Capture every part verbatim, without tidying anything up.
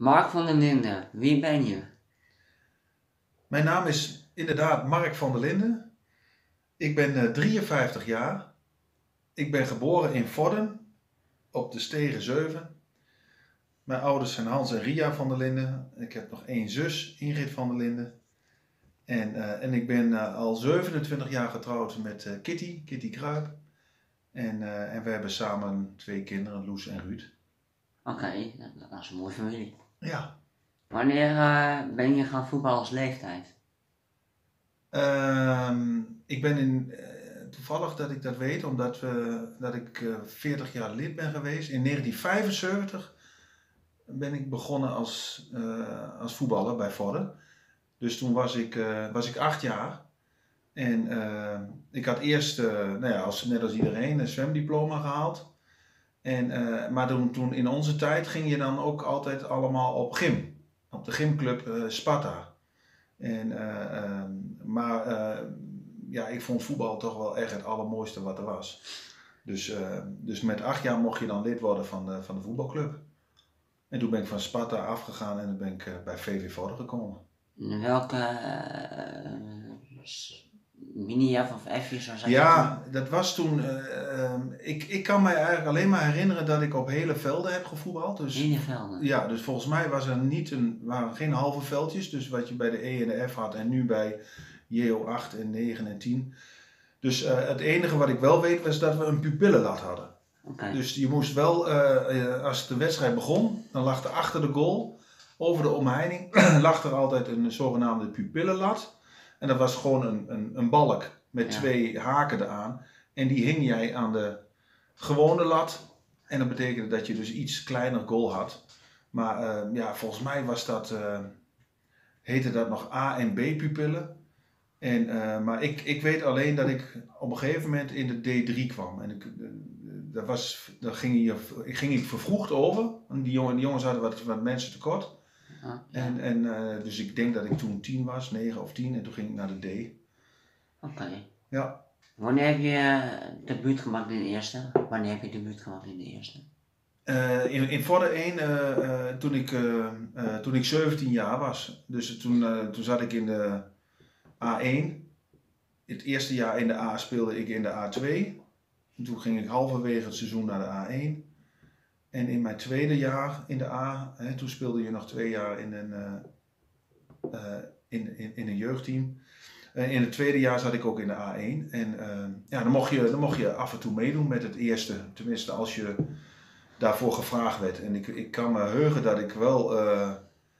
Mark van der Linden, wie ben je? Mijn naam is inderdaad Mark van der Linden. Ik ben uh, drieënvijftig jaar. Ik ben geboren in Vorden op de Stege zeven. Mijn ouders zijn Hans en Ria van der Linden. Ik heb nog één zus, Ingrid van der Linden. En, uh, en ik ben uh, al zevenentwintig jaar getrouwd met uh, Kitty, Kitty Kruip. En, uh, en we hebben samen twee kinderen, Loes en Ruud. Oké, okay, dat, dat is een mooie familie. Ja. Wanneer uh, ben je gaan voetballen als leeftijd? Uh, ik ben in, uh, toevallig dat ik dat weet, omdat we, dat ik uh, veertig jaar lid ben geweest. In negentien vijfenzeventig ben ik begonnen als, uh, als voetballer bij Vorden. Dus toen was ik, uh, was ik acht jaar. En uh, ik had eerst, uh, nou ja, als, net als iedereen, een zwemdiploma gehaald. En, uh, maar toen, toen in onze tijd ging je dan ook altijd allemaal op gym. Op de gymclub uh, Sparta. En, uh, uh, maar uh, ja, ik vond voetbal toch wel echt het allermooiste wat er was. Dus, uh, dus met acht jaar mocht je dan lid worden van de, van de voetbalclub. En toen ben ik van Sparta afgegaan en dan ben ik uh, bij V V Vorden gekomen. In welke uh, mini-F of F'jes was dat? Ja, dat was toen, uh, uh, ik, ik kan mij eigenlijk alleen maar herinneren dat ik op hele velden heb gevoetbald. Dus, hele velden? Ja, dus volgens mij was er niet een, waren geen halve veldjes, dus wat je bij de E en de F had en nu bij J O acht en negen en tien. Dus uh, het enige wat ik wel weet was dat we een pupillenlat hadden. Okay. Dus je moest wel, uh, uh, als de wedstrijd begon, dan lag er achter de goal, over de omheining, lag er altijd een zogenaamde pupillenlat. En dat was gewoon een, een, een balk met ja. twee haken eraan. En die hing jij aan de gewone lat. En dat betekende dat je dus iets kleiner goal had. Maar uh, ja, volgens mij was dat, uh, heette dat nog A en B pupillen. En, uh, maar ik, ik weet alleen dat ik op een gegeven moment in de D drie kwam. En ik, uh, daar, was, daar ging, je, ging ik vervroegd over. En die, jongen, die jongens hadden wat, wat mensen tekort. Ja, ja. En, en, uh, dus ik denk dat ik toen tien was, negen of tien. En toen ging ik naar de D. Oké. Okay. Ja. Wanneer heb je debuut gemaakt in de eerste? Wanneer heb je debuut gemaakt in de eerste? Uh, in, in Vorden één, uh, uh, toen, ik, uh, uh, toen ik zeventien jaar was. Dus toen, uh, toen zat ik in de A één. Het eerste jaar in de A speelde ik in de A twee. En toen ging ik halverwege het seizoen naar de A één. En in mijn tweede jaar in de A, hè, toen speelde je nog twee jaar in een, uh, uh, in, in, in een jeugdteam. Uh, in het tweede jaar zat ik ook in de A één. En uh, ja, dan, mocht je, dan mocht je af en toe meedoen met het eerste. Tenminste, als je daarvoor gevraagd werd. En ik, ik kan me heugen dat ik wel uh,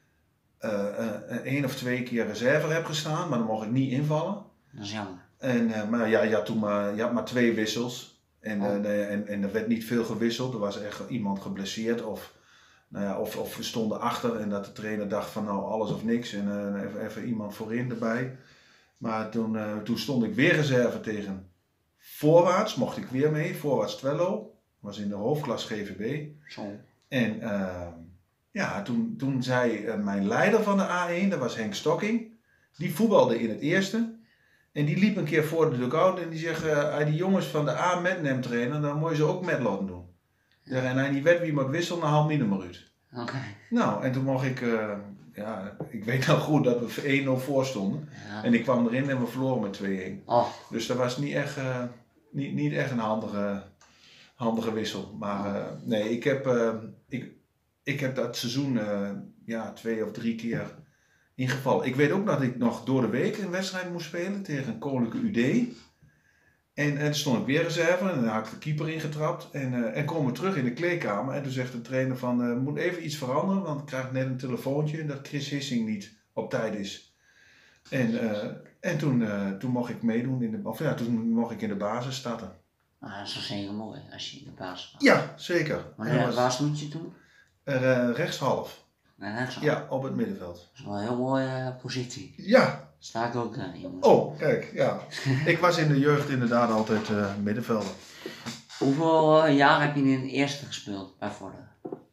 uh, uh, één of twee keer reserve heb gestaan. Maar dan mocht ik niet invallen. Dat is jammer. En, uh, maar ja, je had toen maar, je had maar twee wissels. En, oh. uh, en, en er werd niet veel gewisseld. Er was echt iemand geblesseerd. Of, nou ja, of, of we stonden achter. En dat de trainer dacht van nou alles of niks. En uh, even, even iemand voorin erbij. Maar toen, uh, toen stond ik weer reserve tegen Voorwaarts. Mocht ik weer mee. Voorwaarts Twello. Was in de hoofdklas G V B. Zo. En uh, ja, toen, toen zei uh, mijn leider van de A één. Dat was Henk Stokking. Die voetbalde in het eerste. En die liep een keer voor de dugout en die zegt, uh, als die jongens van de A met hem trainen, dan moet je ze ook met laten doen. Ja. En hij niet weet wie moet wisselen, dan haal niet maar uit. Oké. Okay. Nou, en toen mocht ik, uh, ja, ik weet nog goed dat we één nul voor stonden. Ja. En ik kwam erin en we verloren met twee-één. Oh. Dus dat was niet echt, uh, niet, niet echt een handige, handige wissel. Maar uh, nee, ik heb, uh, ik, ik heb dat seizoen uh, ja, twee of drie keer ingevallen. Ik weet ook dat ik nog door de week een wedstrijd moest spelen tegen Koninklijke U D. En, en toen stond ik weer reserve en dan had ik de keeper ingetrapt. En, uh, en komen we terug in de kleedkamer. En toen zegt de trainer van, uh, moet even iets veranderen. Want ik krijg net een telefoontje dat Chris Hissing niet op tijd is. En, uh, en toen, uh, toen mocht ik meedoen. In de, of ja, toen mocht ik in de basis starten. Ah, dat is wel zeker mooi als je in de basis staat. Ja, zeker. Maar uh, waar stond je toen? Uh, rechtshalf. Nee, rechtshalf? Ja, op het middenveld. Dat is wel een heel mooie uh, positie. Ja. Sta ik ook uh, jongens. Oh, kijk, ja. Ik was in de jeugd inderdaad altijd uh, middenvelder. Hoeveel uh, jaar heb je in de eerste gespeeld bij Vorden?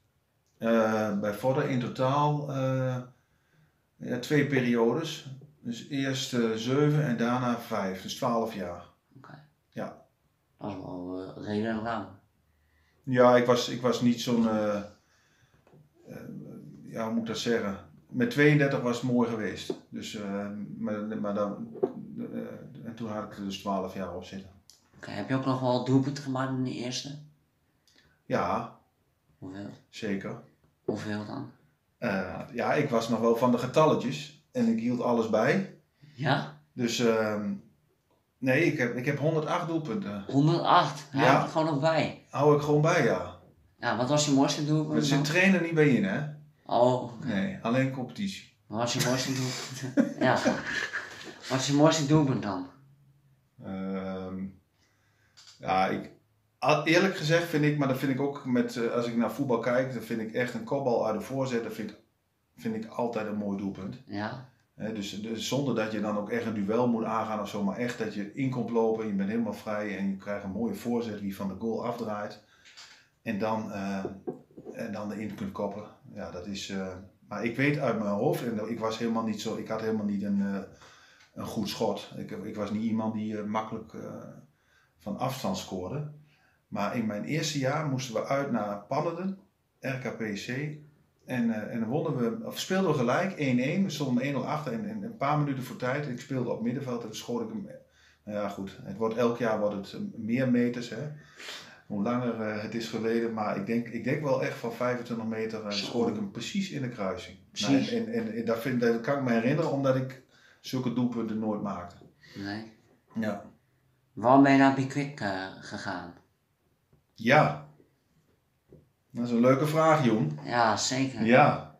Uh, bij Vorden in totaal uh, ja, twee periodes. Dus eerst uh, zeven en daarna vijf, dus twaalf jaar. Oké. Okay. Ja. Dat is wel uh, redelijk lang. Ja, ik was, ik was niet zo'n... Uh, uh, ja, hoe moet ik dat zeggen? Met tweeëndertig was het mooi geweest. Dus, uh, maar, maar dan, uh, en toen had ik er dus twaalf jaar op zitten. Okay, heb je ook nog wel doelpunten gemaakt in de eerste? Ja. Hoeveel? Zeker. Hoeveel dan? Uh, ja, ik was nog wel van de getalletjes en ik hield alles bij. Ja? Dus uh, nee, ik heb, ik heb honderdacht doelpunten. honderdacht? Ja, ja. Hou ik gewoon nog bij? Hou ik gewoon bij, ja. Ja, wat was je mooiste doelpunt? Er zit trainer niet bij in, hè? Oh, okay. Nee, alleen competitie. Wat was je mooiste doelpunt? ja. Wat is je mooiste doelpunt dan? Uh, ja, ik, eerlijk gezegd vind ik, maar dat vind ik ook met, uh, als ik naar voetbal kijk, dan vind ik echt een kopbal uit de voorzet, dat vind ik, vind ik altijd een mooi doelpunt. Ja. He, dus, dus zonder dat je dan ook echt een duel moet aangaan of zo, maar echt dat je in komt lopen, je bent helemaal vrij en je krijgt een mooie voorzet die van de goal afdraait. En dan, uh, en dan erin kunt koppen. Ja, dat is, uh, maar ik weet uit mijn hoofd, en ik was helemaal niet zo, ik had helemaal niet een, uh, een goed schot. Ik, ik was niet iemand die uh, makkelijk uh, van afstand scoorde. Maar in mijn eerste jaar moesten we uit naar Pannerden, R K P C. En, uh, en dan wonnen we, of speelden we gelijk één-één. We stonden één nul achter en, en een paar minuten voor tijd. Ik speelde op middenveld en toen schoot ik hem. Nou ja, goed. Het wordt, elk jaar wordt het meer meters. Hè. Hoe langer uh, het is geleden. Maar ik denk, ik denk wel echt van vijfentwintig meter uh, schoot ik hem precies in de kruising. Nou, en en, en, en dat, vind, dat kan ik me herinneren omdat ik zulke doelpunten nooit maakte. Nee. Ja. Waarom ben je naar Pickwick uh, gegaan? Ja. Dat is een leuke vraag, Joen. Ja, zeker. Ja.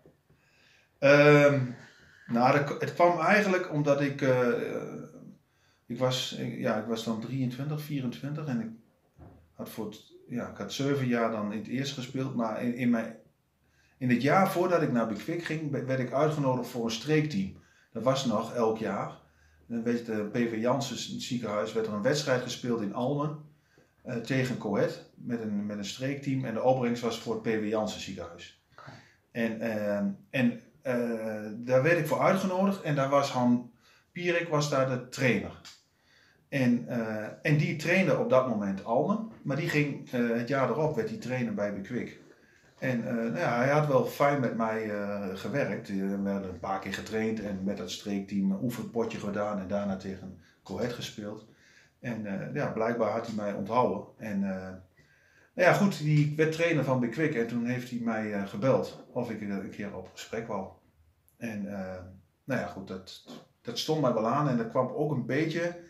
Um, nou, het kwam eigenlijk omdat ik, uh, ik was, ja, ik was dan drieëntwintig, vierentwintig en ik had voor het, ja, ik had zeven jaar dan in het eerst gespeeld, maar in, in, mijn, in het jaar voordat ik naar Pickwick ging, werd ik uitgenodigd voor een streekteam. Dat was nog elk jaar. Dan werd het P V Janssen ziekenhuis, werd er een wedstrijd gespeeld in Almen. Uh, tegen Coët met een, met een streekteam en de opbrengst was voor het P W Janssen ziekenhuis. Okay. En, uh, en uh, daar werd ik voor uitgenodigd en daar was Han Pierik was daar de trainer. En, uh, en die trainde op dat moment Almen, maar die ging uh, het jaar erop werd hij trainer bij Pickwick. En uh, nou ja, hij had wel fijn met mij uh, gewerkt. We werden een paar keer getraind en met dat streekteam een oefenpotje gedaan en daarna tegen Coët gespeeld. En uh, ja, blijkbaar had hij mij onthouden. En uh, nou ja, goed, die werd trainer van Pickwick en toen heeft hij mij uh, gebeld of ik uh, een keer op gesprek wou. En uh, nou ja, goed, dat, dat stond mij wel aan en dat kwam ook een beetje,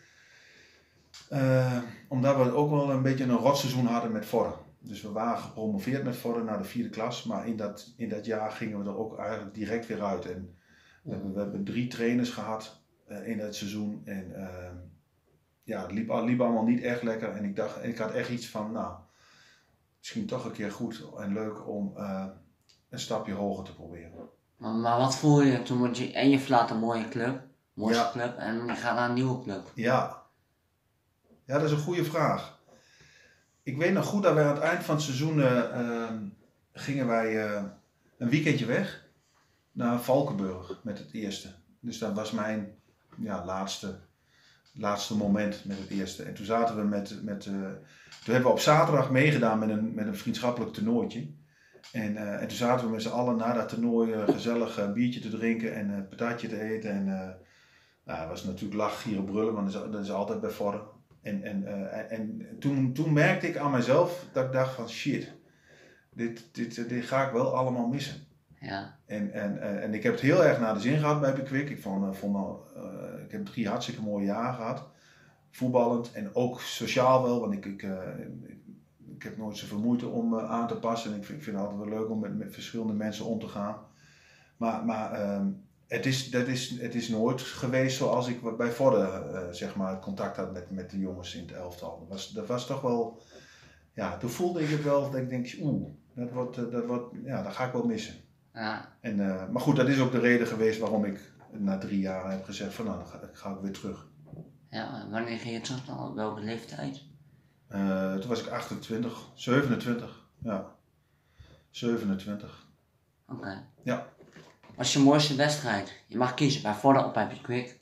uh, omdat we ook wel een beetje een rotseizoen hadden met Vorden. Dus we waren gepromoveerd met Vorden naar de vierde klas, maar in dat, in dat jaar gingen we er ook eigenlijk direct weer uit. En we hebben, we hebben drie trainers gehad uh, in dat seizoen en uh, ja, het liep, liep allemaal niet echt lekker en ik dacht, ik had echt iets van, nou, misschien toch een keer goed en leuk om uh, een stapje hoger te proberen. Maar, maar wat voel je toen, want je, en je verlaat een mooie club, mooiste ja. club, en je gaat naar een nieuwe club? Ja. Ja, dat is een goede vraag. Ik weet nog goed dat wij aan het eind van het seizoen uh, uh, gingen wij uh, een weekendje weg naar Valkenburg met het eerste. Dus dat was mijn ja, laatste... laatste moment met het eerste. En toen zaten we met, met uh, toen hebben we op zaterdag meegedaan met een, met een vriendschappelijk toernooitje. En, uh, en toen zaten we met z'n allen na dat toernooi uh, gezellig een uh, biertje te drinken en een uh, patatje te eten. En uh, nou, het was natuurlijk lach, gieren, brullen, want dat is, dat is altijd bij Vorden. En, en, uh, en toen, toen merkte ik aan mezelf dat ik dacht van shit, dit, dit, dit ga ik wel allemaal missen. Ja. En, en, en ik heb het heel erg naar de zin gehad bij Pickwick. Ik, vond, vond, uh, ik heb drie hartstikke mooie jaren gehad. Voetballend en ook sociaal wel. Want ik, ik, uh, ik, ik heb nooit zoveel moeite om uh, aan te passen. En ik vind, ik vind het altijd wel leuk om met, met verschillende mensen om te gaan. Maar, maar um, het, is, dat is, het is nooit geweest zoals ik bij Vorden uh, zeg maar, contact had met, met de jongens in het elftal. Dat was, dat was toch wel... Ja, toen voelde ik het wel dat ik denk, oeh, dat, wordt, dat, wordt, ja, dat ga ik wel missen. Ja. En, uh, maar goed, dat is ook de reden geweest waarom ik na drie jaar heb gezegd van nou, dan ga, ga ik weer terug. Ja, wanneer ging je terug dan? Op welke leeftijd? Uh, toen was ik achtentwintig, zevenentwintig, ja. zevenentwintig. Oké. Okay. Ja. Wat is je mooiste wedstrijd? Je mag kiezen, bij Vorden of bij Pickwick.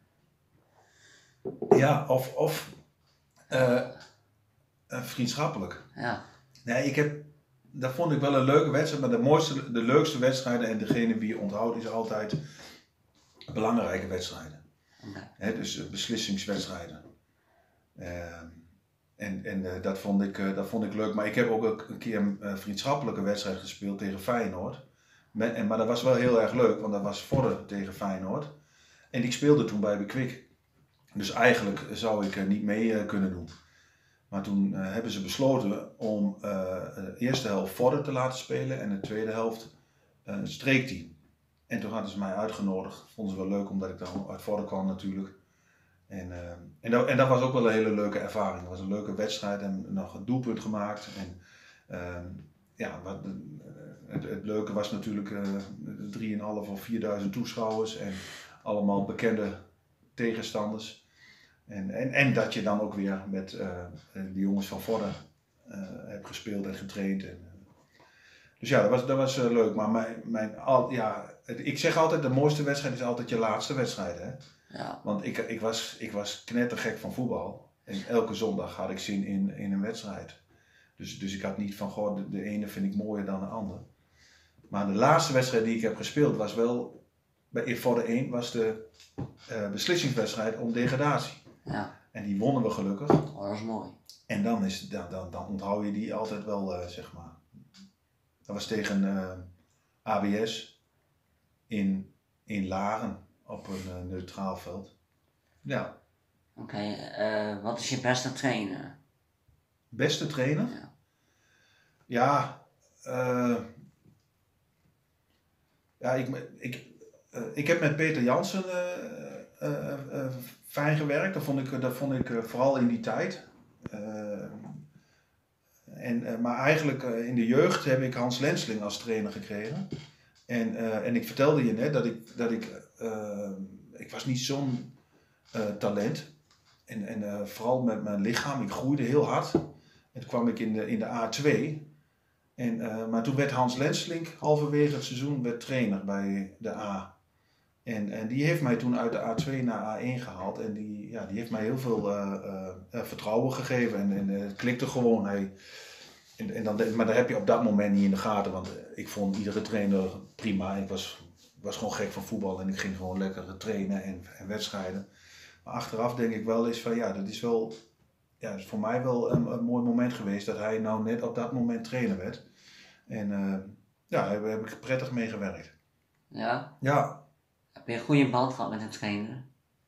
Ja, of, of uh, uh, vriendschappelijk. Ja. Nee, ik heb... dat vond ik wel een leuke wedstrijd, maar de mooiste, de leukste wedstrijden en degene die je onthoudt is altijd belangrijke wedstrijden. Okay. He, dus uh, beslissingswedstrijden. Uh, en en uh, dat, vond ik, uh, dat vond ik leuk, maar ik heb ook een keer een uh, vriendschappelijke wedstrijd gespeeld tegen Feyenoord. Met, en, maar dat was wel heel erg leuk, want dat was Vodde tegen Feyenoord. En ik speelde toen bij Bekwik. Dus eigenlijk zou ik uh, niet mee uh, kunnen doen. Maar toen uh, hebben ze besloten om uh, de eerste helft Vodde te laten spelen en de tweede helft uh, een streekteam. En toen hadden ze mij uitgenodigd. Vonden ze wel leuk omdat ik dan uit Vodde kwam natuurlijk. En, uh, en, dat, en dat was ook wel een hele leuke ervaring. Het was een leuke wedstrijd en nog een doelpunt gemaakt. En, uh, ja, wat, uh, het, het leuke was natuurlijk uh, drieduizend of vierduizend toeschouwers en allemaal bekende tegenstanders. En, en, en dat je dan ook weer met uh, de jongens van Vodde uh, hebt gespeeld en getraind. En, uh, dus ja, dat was, dat was uh, leuk. Maar mijn, mijn, al, ja, het, ik zeg altijd, de mooiste wedstrijd is altijd je laatste wedstrijd. Hè? Ja. Want ik, ik, was, ik was knettergek van voetbal. En elke zondag had ik zin in, in een wedstrijd. Dus, dus ik had niet van, goh, de, de ene vind ik mooier dan de ander. Maar de laatste wedstrijd die ik heb gespeeld was wel, bij Vodde één, was de uh, beslissingswedstrijd om degradatie. Ja. En die wonnen we gelukkig. Oh, dat is mooi. En dan, is, dan, dan, dan onthoud je die altijd wel, uh, zeg maar. Dat was tegen uh, A B S in, in Laren op een uh, neutraal veld. Ja. Oké, okay, uh, wat is je beste trainer? Beste trainer? Ja. Ja, uh, ja ik, ik, uh, ik heb met Peter Jansen uh, uh, uh, fijn gewerkt. Dat vond ik, dat vond ik uh, vooral in die tijd. Uh, en, uh, maar eigenlijk uh, in de jeugd heb ik Hans Lensling als trainer gekregen. En, uh, en ik vertelde je net dat ik, dat ik, uh, ik was niet zo'n uh, talent. En, en uh, vooral met mijn lichaam, ik groeide heel hard. En toen kwam ik in de, in de A twee. En, uh, maar toen werd Hans Lensling halverwege het seizoen werd trainer bij de A. En, en die heeft mij toen uit de A twee naar A één gehaald. En die, ja, die heeft mij heel veel uh, uh, vertrouwen gegeven. En, en uh, het klikte gewoon. Hij, en, en dan, maar daar heb je op dat moment niet in de gaten. Want ik vond iedere trainer prima. Ik was, was gewoon gek van voetbal. En ik ging gewoon lekker trainen en, en wedstrijden. Maar achteraf denk ik wel eens van ja, dat is wel... Ja, het is voor mij wel een, een mooi moment geweest dat hij nou net op dat moment trainer werd. En uh, ja, daar heb ik prettig mee gewerkt. Ja? Ja. Heb je een goede band gehad met een trainer?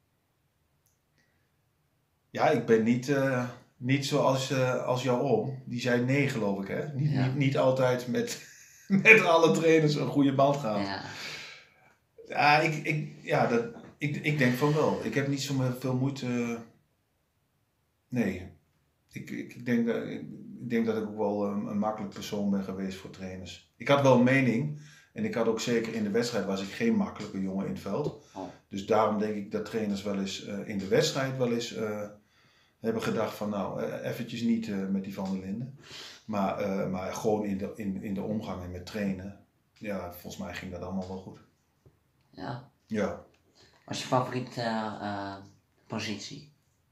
Ja, ik ben niet, uh, niet zoals uh, als jouw oom. Die zei nee, geloof ik, hè? Niet, ja. niet, niet altijd met, met alle trainers een goede band gehad. Ja, ja, ik, ik, ja dat, ik, ik denk van wel. Ik heb niet zo veel moeite... Uh, nee. Ik, ik, denk dat, ik denk dat ik ook wel een, een makkelijk persoon ben geweest voor trainers. Ik had wel een mening. En ik had ook zeker in de wedstrijd was ik geen makkelijke jongen in het veld. oh. Dus daarom denk ik dat trainers wel eens uh, in de wedstrijd wel eens uh, hebben gedacht van nou, uh, eventjes niet uh, met die Van der Linden. Maar, uh, maar gewoon in de, in, in de omgang en met trainen. Ja, volgens mij ging dat allemaal wel goed. Ja. Ja. Wat is je favoriete uh, uh, positie?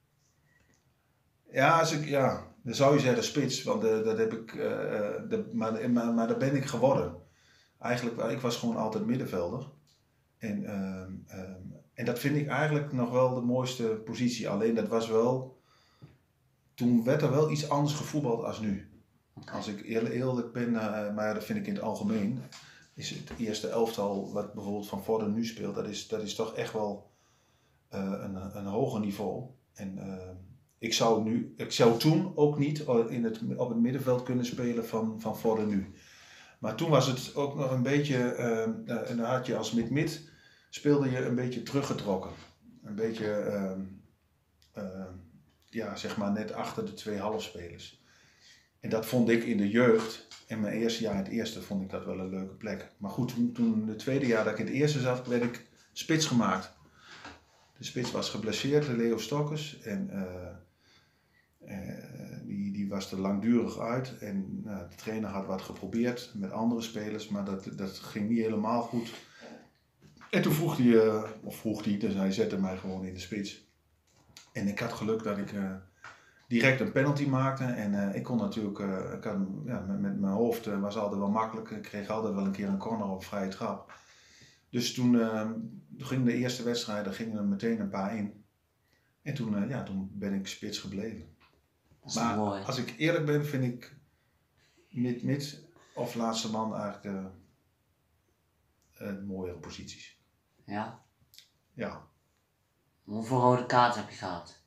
Ja, als ik, ja, dan zou je zeggen spits, want uh, dat heb ik, uh, de, maar, maar, maar dat ben ik geworden. Eigenlijk, ik was gewoon altijd middenvelder. En, um, um, en dat vind ik eigenlijk nog wel de mooiste positie. Alleen dat was wel, toen werd er wel iets anders gevoetbald als nu. Okay. Als ik eerlijk, eerlijk ben, uh, maar dat vind ik in het algemeen, is het eerste elftal wat bijvoorbeeld Van Vodden nu speelt, dat is, dat is toch echt wel uh, een, een hoger niveau. En uh, ik zou nu, ik zou toen ook niet in het, op het middenveld kunnen spelen van, van Vodden nu. Maar toen was het ook nog een beetje, uh, en dan had je als mid-mid, speelde je een beetje teruggetrokken. Een beetje, uh, uh, ja, zeg maar net achter de twee halfspelers. En dat vond ik in de jeugd, in mijn eerste jaar in het eerste, vond ik dat wel een leuke plek. Maar goed, toen, toen het tweede jaar dat ik in het eerste zat, werd ik spits gemaakt. De spits was geblesseerd, Leo Stokkers. En uh, uh, die, die was er langdurig uit. En uh, de trainer had wat geprobeerd met andere spelers, maar dat, dat ging niet helemaal goed. En toen vroeg hij, uh, of vroeg hij, dus hij zette mij gewoon in de spits. En ik had geluk dat ik uh, direct een penalty maakte. En uh, ik kon natuurlijk, uh, ik had, ja, met, met mijn hoofd uh, was altijd wel makkelijk. Ik kreeg altijd wel een keer een corner op vrije trap. Dus toen, uh, toen ging de eerste wedstrijden gingen er meteen een paar in. En toen, uh, ja, toen ben ik spits gebleven. Dat is Maar mooi. als ik eerlijk ben, vind ik mid, mid of laatste man eigenlijk de uh, mooiere posities. Ja. Ja. Hoeveel rode kaarten heb je gehad?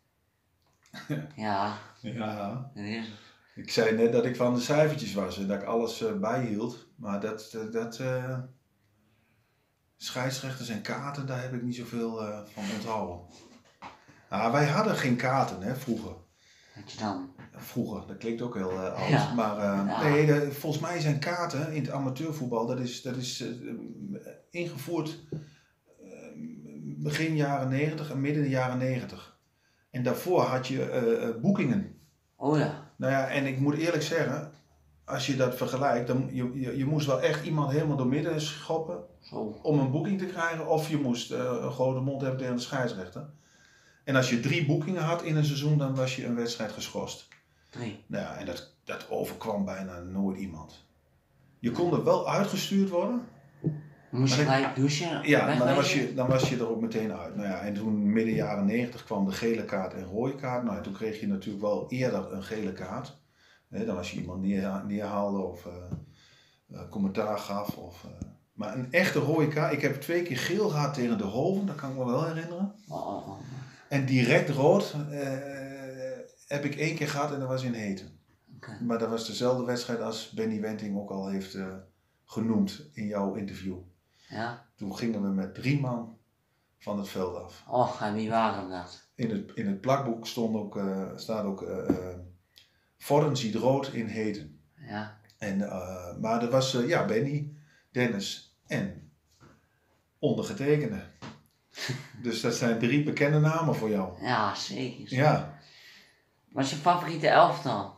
Ja. Ja. Dat is... Ik zei net dat ik van de cijfertjes was en dat ik alles uh, bijhield. Maar dat, dat, dat uh, scheidsrechters en kaarten, daar heb ik niet zoveel uh, van onthouden. Nou, wij hadden geen kaarten, hè, vroeger. Wat je dan? Vroeger, dat klinkt ook heel uh, oud. Ja. Maar uh, Ja. nee, de, volgens mij zijn kaarten in het amateurvoetbal, dat is, dat is uh, ingevoerd uh, begin jaren negentig en midden de jaren negentig. En daarvoor had je uh, uh, boekingen. Oh ja. Nou ja, en ik moet eerlijk zeggen, als je dat vergelijkt, dan je, je, je moest wel echt iemand helemaal door midden schoppen Zo. om een boeking te krijgen. Of je moest uh, een grote mond hebben tegen de scheidsrechter. En als je drie boekingen had in een seizoen, dan was je een wedstrijd geschorst. Drie. Nou ja, en dat, dat overkwam bijna nooit iemand. Je kon er wel uitgestuurd worden. Moest je Maar gelijk douchen? Ja, maar dan was, wegwezen? je, dan was je er ook meteen uit. Nou ja, en toen midden jaren negentig kwam de gele kaart en rode kaart. Nou ja, toen kreeg je natuurlijk wel eerder een gele kaart. He, dan als je iemand neer, neerhaalde of uh, uh, commentaar gaf. Of, uh, maar een echte rode kaart. Ik heb twee keer geel gehad tegen de Hoven, dat kan ik me wel herinneren. Oh, oh, oh. En direct rood uh, heb ik één keer gehad en dat was in Heten. Okay. Maar dat was dezelfde wedstrijd als Benny Wenting ook al heeft uh, genoemd in jouw interview. Ja. Toen gingen we met drie man van het veld af. Och, en wie waren dat? In het, in het plakboek stond ook, uh, staat ook uh, uh, Vorden ziet rood in Heten. Ja. En, uh, maar dat was uh, ja, Benny, Dennis en ondergetekende. Dus dat zijn drie bekende namen voor jou. Ja, zeker. Ja. Wat is je favoriete elftal?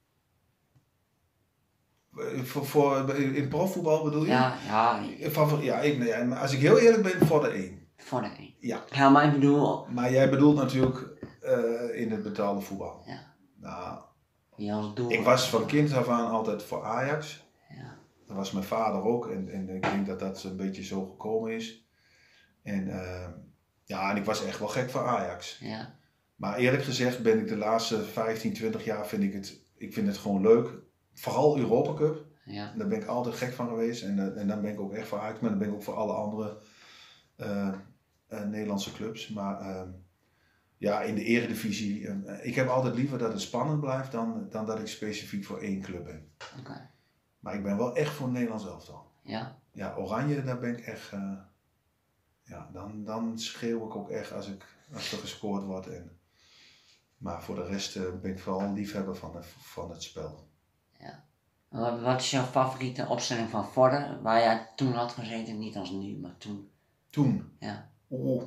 Voor, voor, in profvoetbal bedoel je? Ja, ja. Favor- ja, ik, nee, als ik heel eerlijk ben, voor de één. Voor de één. Ja. Ja, maar ik bedoel... Maar jij bedoelt natuurlijk uh, in het betaalde voetbal. Ja. Nou, Die als doel... ik was van kind af aan altijd voor Ajax. Ja. Dat was mijn vader ook en, en ik denk dat dat een beetje zo gekomen is. En uh, ja, en ik was echt wel gek voor Ajax. Ja. Maar eerlijk gezegd ben ik de laatste vijftien, twintig jaar vind ik het, ik vind het gewoon leuk. Vooral Europa Cup. Ja. Daar ben ik altijd gek van geweest. En, uh, en dan ben ik ook echt voor Ajax, maar dan ben ik ook voor alle andere uh, uh, Nederlandse clubs. Maar uh, ja, in de eredivisie, uh, ik heb altijd liever dat het spannend blijft dan, dan dat ik specifiek voor één club ben. Oké. Okay. Maar ik ben wel echt voor Nederlands elftal. Ja. Ja, Oranje, daar ben ik echt, uh, ja, dan, dan schreeuw ik ook echt als, ik, als er gescoord wordt. En, maar voor de rest uh, ben ik vooral een liefhebber van, de, van het spel. Ja. Wat, wat is jouw favoriete opstelling van Vorden, waar jij toen had gezeten, niet als nu, maar toen? Toen? Ja. Oeh.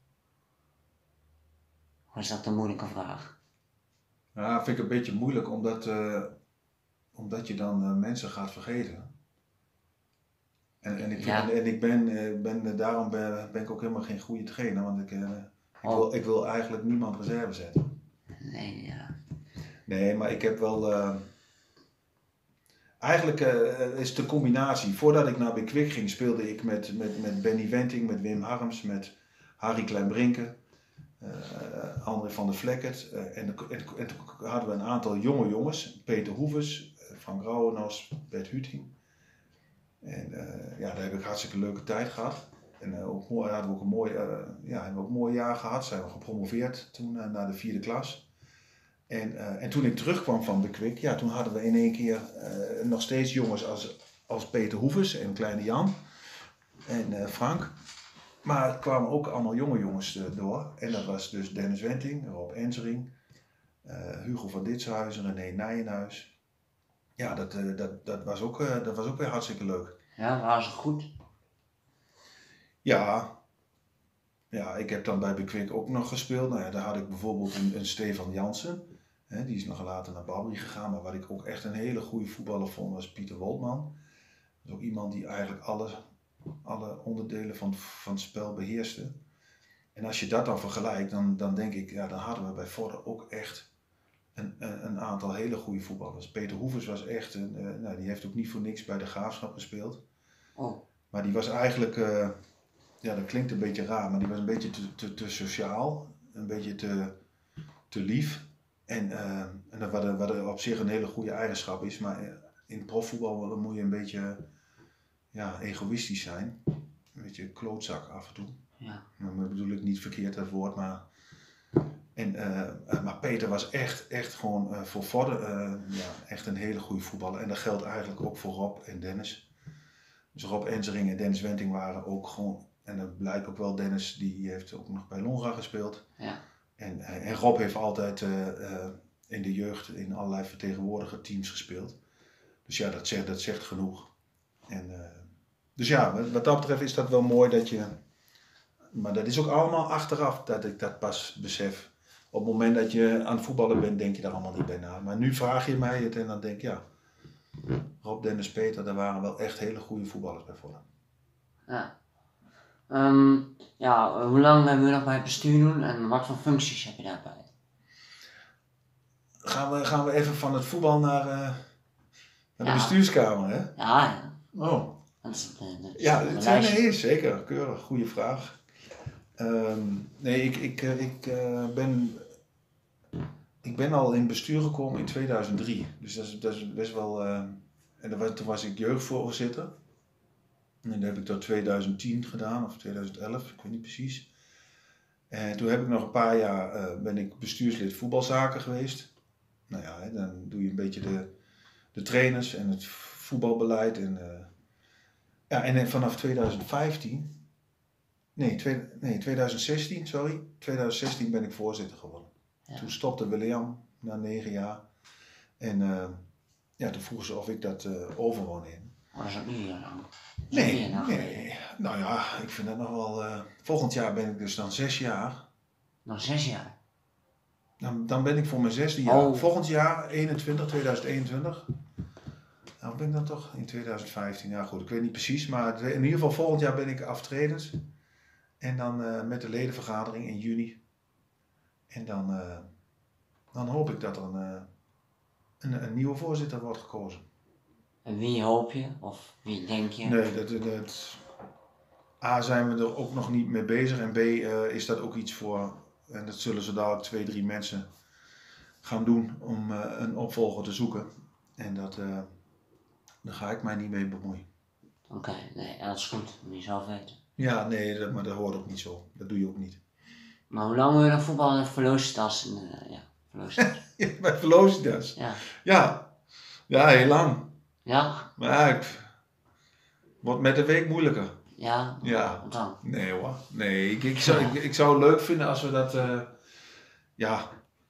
Of is dat een moeilijke vraag? Ja, vind ik een beetje moeilijk, omdat, uh, omdat je dan uh, mensen gaat vergeten. En, en, ik, ja. en, en ik ben, uh, ben daarom ben, ben ik ook helemaal geen goede trainer, want ik, uh, ik, oh. wil, ik wil eigenlijk niemand reserve zetten. Nee, ja. Nee, maar ik heb wel... Uh, eigenlijk uh, is de combinatie. Voordat ik naar Bekwik ging, speelde ik met, met, met Benny Wenting, met Wim Harms, met Harry Kleinbrinke, uh, André van der Vlekkert. Uh, en, en, en toen hadden we een aantal jonge jongens. Peter Hoeves, Frank Rauwenos, Bert Huting. En uh, ja, daar heb ik hartstikke leuke tijd gehad. En uh, ook, hadden we ook een mooi, uh, ja, hebben we ook een mooi jaar gehad. Zijn we gepromoveerd toen uh, naar de vierde klas. En, uh, en toen ik terugkwam van Bekwik, ja, toen hadden we in één keer uh, nog steeds jongens als, als Peter Hoeves en Kleine Jan en uh, Frank. Maar er kwamen ook allemaal jonge jongens uh, door. En dat was dus Dennis Wenting, Rob Ensering, uh, Hugo van Ditshuizen, René Nijenhuis. Ja, dat, uh, dat, dat, was ook, uh, dat was ook weer hartstikke leuk. Ja, waren ze goed? Ja. Ja, ik heb dan bij Bekwik ook nog gespeeld. Nou ja, daar had ik bijvoorbeeld een, een Stefan Jansen. He, die is nog later naar Babri gegaan. Maar wat ik ook echt een hele goede voetballer vond, was Pieter Woltman. Dat is ook iemand die eigenlijk alle, alle onderdelen van, van het spel beheerste. En als je dat dan vergelijkt, dan, dan denk ik, ja, dan hadden we bij Vorden ook echt een, een, een aantal hele goede voetballers. Peter Hoeves was echt, een, uh, nou, die heeft ook niet voor niks bij de Graafschap gespeeld. Oh. Maar die was eigenlijk, uh, ja dat klinkt een beetje raar, maar die was een beetje te, te, te sociaal. Een beetje te, te lief. En, uh, en dat wat, wat op zich een hele goede eigenschap is. Maar in profvoetbal moet je een beetje ja, egoïstisch zijn. Een beetje klootzak af en toe. Ja. Nou, dat bedoel ik niet verkeerd dat woord, maar... En, uh, maar Peter was echt, echt gewoon uh, voor Vorden uh, ja, echt een hele goede voetballer. En dat geldt eigenlijk ook voor Rob en Dennis. Dus Rob Enzering en Dennis Wenting waren ook gewoon... En dat blijkt ook wel, Dennis die heeft ook nog bij Longa gespeeld. Ja. En, uh, en Rob heeft altijd uh, uh, in de jeugd in allerlei vertegenwoordiger teams gespeeld. Dus ja, dat zegt, dat zegt genoeg. En, uh, dus ja, wat dat betreft is dat wel mooi dat je... Maar dat is ook allemaal achteraf dat ik dat pas besef. Op het moment dat je aan het voetballen bent, denk je daar allemaal niet bij na. Maar nu vraag je mij het en dan denk ik, ja, Rob, Dennis, Peter, daar waren wel echt hele goede voetballers bij voor. Ja. Um, ja, hoe lang hebben we nog bij het bestuur doen en wat voor functies heb je daarbij? Gaan we, gaan we even van het voetbal naar, uh, naar ja. de bestuurskamer, hè? Ja, ja. Oh. Dat is, dat is ja, het zijn nee, zeker. Keurig, goede vraag. Um, nee, ik, ik, ik, uh, ben, ik ben al in bestuur gekomen in tweeduizend drie. Dus dat is, dat is best wel... Uh, en was, toen was ik jeugdvoorzitter. En dat heb ik tot tweeduizend tien gedaan, of tweeduizend elf, ik weet niet precies. En toen heb ik nog een paar jaar, uh, ben ik bestuurslid voetbalzaken geweest. Nou ja, hè, dan doe je een beetje de, de trainers en het voetbalbeleid. En, uh, ja, en vanaf tweeduizend vijftien... Nee, twee, nee, tweeduizend zestien, sorry. tweeduizend zestien ben ik voorzitter geworden. Ja. Toen stopte William na negen jaar. En uh, ja, toen vroegen ze of ik dat uh, over wou nemen. Maar dat is ook niet heel lang. Nee, nee, nou ja, ik vind dat nog wel... Uh, volgend jaar ben ik dus dan zes jaar. Nog zes jaar? Dan, dan ben ik voor mijn zesde jaar. Oh. Volgend jaar, eenentwintig, tweeduizend eenentwintig. Nou ben ik dan toch in tweeduizend vijftien. Ja goed, ik weet niet precies. Maar in ieder geval volgend jaar ben ik aftredend. En dan uh, met de ledenvergadering in juni. En dan, uh, dan hoop ik dat er een, uh, een, een nieuwe voorzitter wordt gekozen. En wie hoop je? Of wie denk je? Nee, dat, dat, A zijn we er ook nog niet mee bezig. En B uh, is dat ook iets voor, en dat zullen ze dadelijk twee, drie mensen gaan doen om uh, een opvolger te zoeken. En dat, uh, daar ga ik mij niet mee bemoeien. Oké, okay, nee, dat is goed. Moet je zelf weten. Ja, nee, dat, maar dat hoort ook niet zo. Dat doe je ook niet. Maar hoe lang wil je dan voetballen in Velocitas? Uh, ja, Velocitas. Bij Velocitas? Ja. Ja. Ja, heel lang. Ja? Maar ja, ik... wordt met de week moeilijker. Ja? Ja. Wat dan? Nee hoor. Nee, ik, ik, zou, ik, ik zou het leuk vinden als we dat... Uh, ja...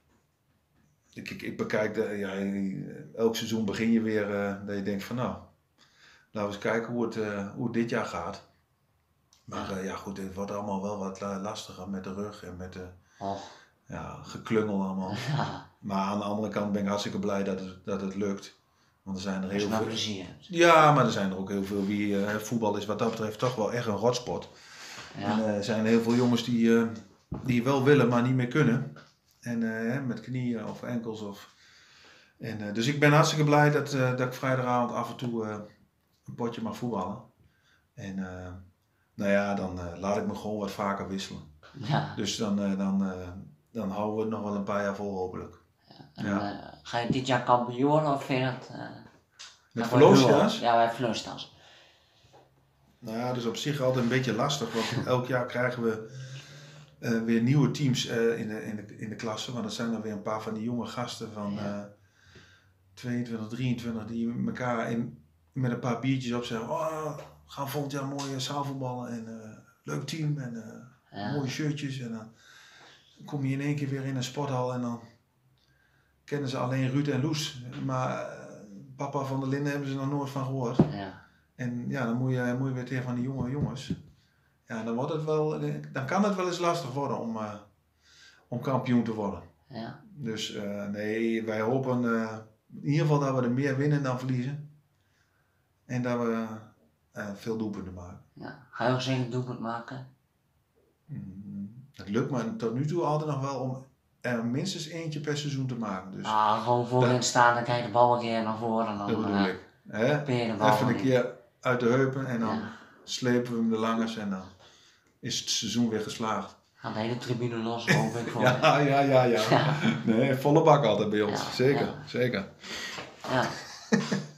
Ik, ik, ik bekijk... De, ja, elk seizoen begin je weer... Uh, dat je denkt van nou... Laten we eens kijken hoe het, uh, hoe het dit jaar gaat. Maar uh, ja goed, het wordt allemaal wel wat lastiger met de rug en met de oh. ja, geklungel allemaal. Ja. Maar aan de andere kant ben ik hartstikke blij dat het, dat het lukt. Want er zijn er heel veel... plezier. Ja, maar er zijn er ook heel veel wie... Uh, voetbal is wat dat betreft toch wel echt een rotsport. Ja. En er uh, zijn heel veel jongens die, uh, die wel willen, maar niet meer kunnen. En uh, met knieën of enkels of... En, uh, dus ik ben hartstikke blij dat, uh, dat ik vrijdagavond af en toe uh, een potje mag voetballen. En... Uh, Nou ja, dan uh, laat ik me gewoon wat vaker wisselen. Ja. Dus dan, uh, dan, uh, dan houden we het nog wel een paar jaar vol hopelijk. Ja. En, ja. Uh, ga je dit jaar kampioen worden of vind je dat... Uh, Met Velocitas? Ja, bij Velocitas. Nou ja, dat is op zich altijd een beetje lastig, want elk jaar krijgen we uh, weer nieuwe teams uh, in, de, in, de, in de klasse. Want er zijn er weer een paar van die jonge gasten van uh, tweeëntwintig, drieëntwintig die elkaar in, met een paar biertjes op zeggen... Oh, we gaan volgend jaar mooie zaalvoetballen en uh, leuk team en uh, ja. mooie shirtjes. En dan kom je in één keer weer in een sporthal en dan kennen ze alleen Ruud en Loes. Maar uh, papa van der Linden hebben ze nog nooit van gehoord. Ja. En ja, dan moet je, moet je weer tegen van die jonge jongens. Ja, dan, wordt het wel, dan kan het wel eens lastig worden om, uh, om kampioen te worden. Ja. Dus uh, nee, wij hopen uh, in ieder geval dat we er meer winnen dan verliezen. En dat we... Uh, veel doelpunten maken. Ja. Ga je ook zeker een doelpunt maken? Mm, het lukt me tot nu toe altijd nog wel om er minstens eentje per seizoen te maken. Dus Ah, gewoon voorin dat- staan, dan krijg je de bal een keer naar voren en dan dat bedoel eh, ik. Hè? ben je de bal Even een in. keer uit de heupen en dan Ja. slepen we hem er langs en dan is het seizoen weer geslaagd. Gaat de hele tribune los, hoop ik voor je. Ja, ja, ja, ja. Ja. Nee, volle bak altijd bij ons. Ja, Zeker, ja. zeker. Ja.